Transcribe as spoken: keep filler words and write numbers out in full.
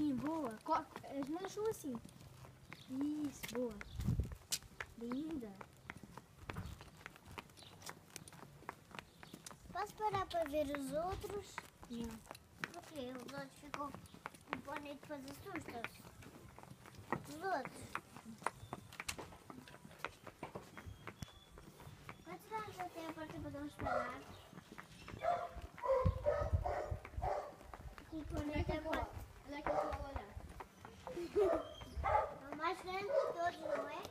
Sim, boa. Co- As mãos são assim. Isso, boa. Linda. Posso parar para ver os outros? Não. Porque os outros ficam um pônei depois assustam-se. Os outros. Quantos anos até a porta podemos parar? O pônei até a porta. Olha que eu estou a olhar. São mais grandes todos, não é?